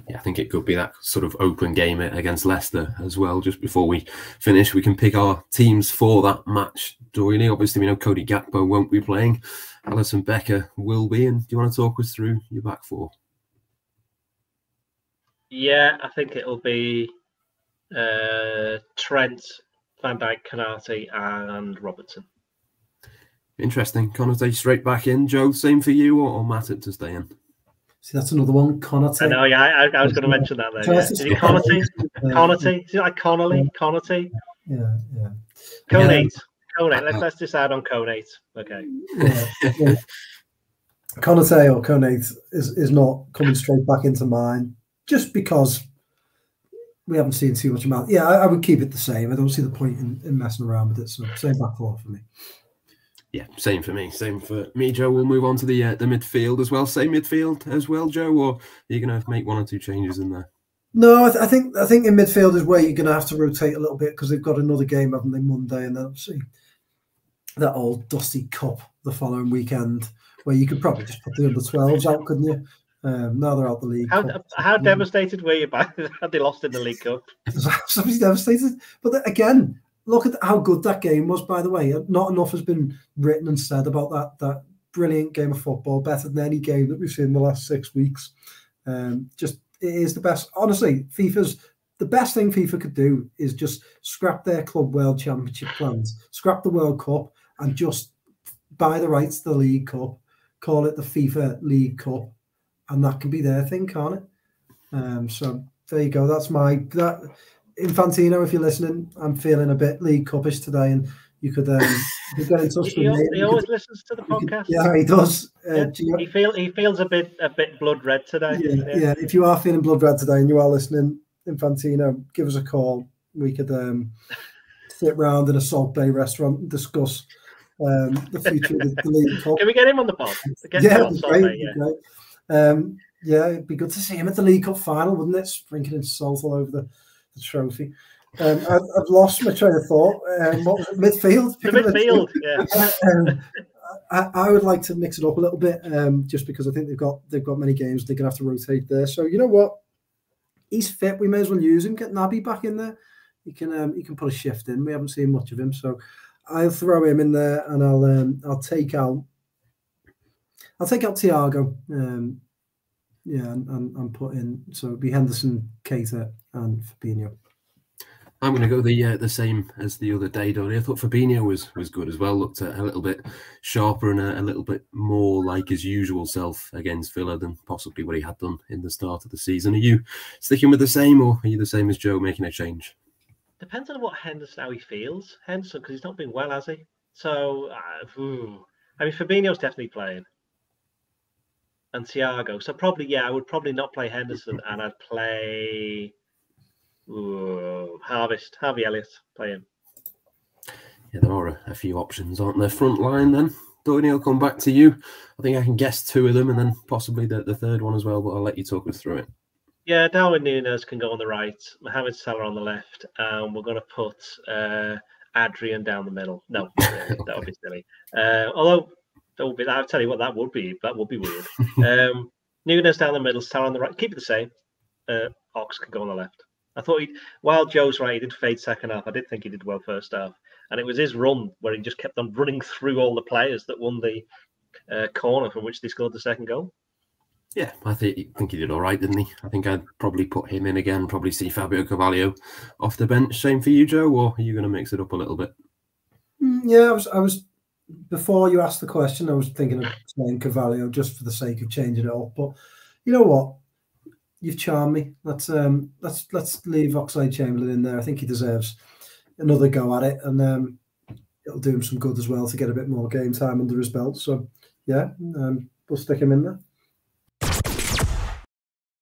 Yeah, I think it could be that sort of open game against Leicester as well. Just before we finish, we can pick our teams for that match. Doyle, obviously we know Cody Gakpo won't be playing. Alisson Becker will be. And do you want to talk us through your back four? Yeah, I think it'll be Trent, Van Dijk, Konate, and Robertson. Interesting. Konate straight back in. Joe, same for you, or Matip to stay in? See, that's another one. Konate. I know, yeah, I was going to mention that there. Yeah. Is it Konate? Konate? Is it like Connolly? Konate? Yeah. Konate. Konate. Let's decide on Konate. Okay. Yeah. Konate or Konate is not coming straight back into mine, just because we haven't seen too much amount. Yeah, I would keep it the same. I don't see the point in messing around with it. So same back four for me. Yeah, same for me. Same for me, Joe. We'll move on to the midfield as well. Same midfield as well, Joe, or are you going to make one or two changes in there? No, I think in midfield is where you're going to have to rotate a little bit, because they've got another game, haven't they, Monday, and then obviously that old dusty cup the following weekend, where you could probably just put the under-12s out, couldn't you? Now they're out the league. How devastated were you by had they lost in the League Cup? Somebody's devastated. But again, look at how good that game was, by the way. Not enough has been written and said about that brilliant game of football, better than any game that we've seen in the last 6 weeks. Just, it is the best. Honestly, the best thing FIFA could do is just scrap their Club World Championship plans, scrap the World Cup, and just buy the rights to the League Cup, call it the FIFA League Cup, and that can be their thing, can't it? So there you go. That's Infantino, if you're listening, I'm feeling a bit League Cupish today, and you could get in touch with me. He always listens to the podcast. Yeah, he does. He feels a bit blood red today. Yeah. If you are feeling blood red today and you are listening, Infantino, give us a call. We could sit round in a Salt Bay restaurant and discuss the future of the League Cup. Can we get him on the pod? Yeah, it'd be good to see him at the League Cup final, wouldn't it? Sprinkling salt all over the trophy. I've lost my train of thought. What was it? Midfield? The midfield, yeah. I would like to mix it up a little bit, just because I think they've got many games they're going to have to rotate there. So you know what? He's fit. We may as well use him. Get Naby back in there. He can put a shift in. We haven't seen much of him, so I'll throw him in there, and I'll take out Thiago. And put in, so it'd be Henderson, Keita, and Fabinho. I'm going to go the same as the other day, Donny. I thought Fabinho was good as well. Looked a little bit sharper and a little bit more like his usual self against Villa than possibly what he had done in the start of the season. Are you sticking with the same, or are you the same as Joe, making a change? Depends on what how he feels. Henderson, because he's not been well, has he? So, I mean, Fabinho's definitely playing. And Thiago. So probably, I would probably not play Henderson, and I'd play Harvey Elliott, play him. Yeah, there are a few options, aren't there? Front line then. Downey, I'll come back to you. I think I can guess two of them, and then possibly the third one as well, but I'll let you talk us through it. Yeah, Darwin Núñez can go on the right, Mohamed Salah on the left, and we're going to put Adrian down the middle. No, that would be silly. Although, I'll tell you what, that would be weird. Núñez down the middle, Salah on the right. Keep it the same. Ox can go on the left. I thought while Joe's right, he did fade second half. I did think he did well first half. And it was his run where he just kept on running through all the players that won the corner from which they scored the second goal. Yeah, I think he did all right, didn't he? I think I'd probably put him in again, probably see Fabio Carvalho off the bench. Same for you, Joe, or are you going to mix it up a little bit? Yeah, I was before you asked the question, I was thinking of playing Carvalho just for the sake of changing it up. But you know what? You've charmed me. Let's leave Oxlade-Chamberlain in there. I think he deserves another go at it, and it'll do him some good as well to get a bit more game time under his belt. So yeah, we'll stick him in there.